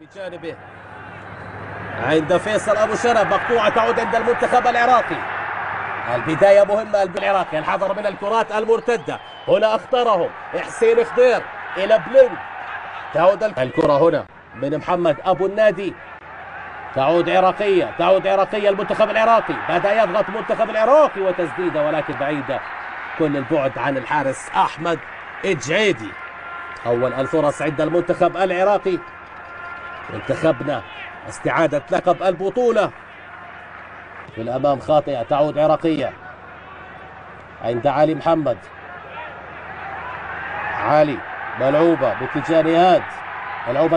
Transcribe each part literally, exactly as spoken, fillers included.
بجانبه عند فيصل ابو شنب، مقطوعه تعود عند المنتخب العراقي. البدايه مهمه العراقي، الحذر من الكرات المرتده. هنا اختارهم حسين خضير الى بلينك، تعود الكره هنا من محمد ابو النادي، تعود عراقيه تعود عراقيه المنتخب العراقي، بدا يضغط المنتخب العراقي وتسديده ولكن بعيده كل البعد عن الحارس احمد الجعيدي. اول الفرص عند المنتخب العراقي، منتخبنا استعادة لقب البطولة. في الأمام خاطئة، تعود عراقية عند علي محمد. علي ملعوبة باتجاه نهاد، ملعوبة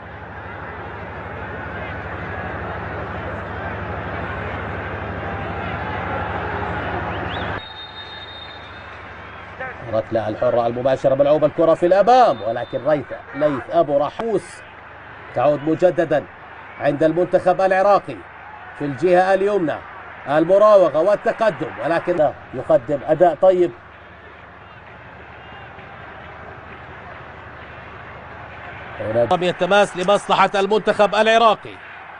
ركلة الحرة المباشرة، ملعوبة الكرة في الأمام ولكن ريث ليث أبو رحوس، تعود مجددا عند المنتخب العراقي في الجهة اليمنى، المراوغة والتقدم ولكن يقدم أداء طيب. رمية التماس لمصلحة المنتخب العراقي.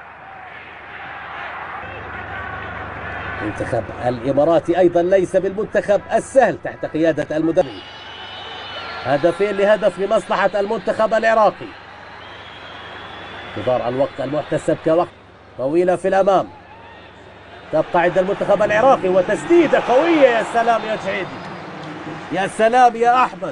المنتخب الإماراتي أيضا ليس بالمنتخب السهل تحت قيادة المدرب. هدفين لهدف لمصلحة المنتخب العراقي. انتظار الوقت المحتسب كوقت طويلة في الأمام، تبقى عند المنتخب العراقي وتسديدة قوية. يا سلام يا جعيدي، يا سلام يا أحمد،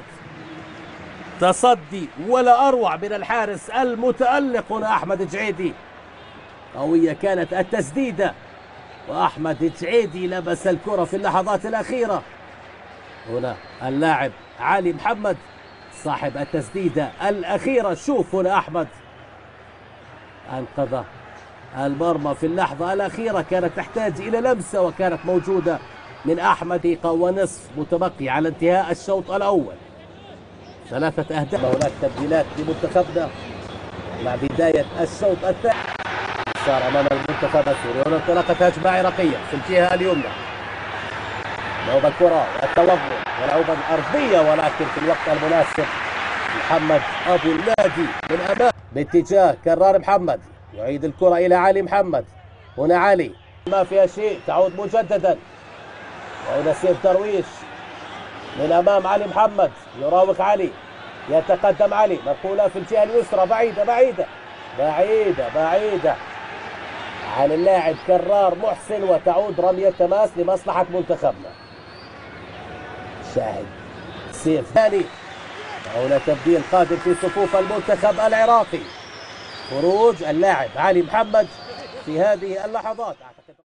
تصدي ولا أروع من الحارس المتألق هنا أحمد جعيدي. قوية كانت التسديدة وأحمد جعيدي لبس الكرة في اللحظات الأخيرة. هنا اللاعب علي محمد صاحب التسديدة الأخيرة. شوف هنا أحمد أنقذ المرمى في اللحظة الأخيرة، كانت تحتاج إلى لمسة وكانت موجودة من أحمد. دقيقة ونصف متبقي على انتهاء الشوط الأول، ثلاثة أهداف. هناك تبديلات لمنتخبنا مع بداية الشوط الثاني. صار أمام المنتخب السوري. هنا انطلاقة هجمة عراقية في الجهة اليمنى، لعب الكرة والتوغل ولعوبة أرضية ولكن في الوقت المناسب محمد أبو النادي من أمام باتجاه كرار محمد، يعيد الكرة إلى علي محمد. هنا علي ما فيها شيء، تعود مجددا وهنا سيف درويش من أمام علي محمد، يراوغ علي، يتقدم علي، مرقولة في الجهة اليسرى، بعيدة بعيدة بعيدة بعيدة عن اللاعب كرار محسن، وتعود رمية تماس لمصلحة منتخبنا. شاهد سيف ثاني، هنا تبديل قادم في صفوف المنتخب العراقي، خروج اللاعب علي محمد في هذه اللحظات.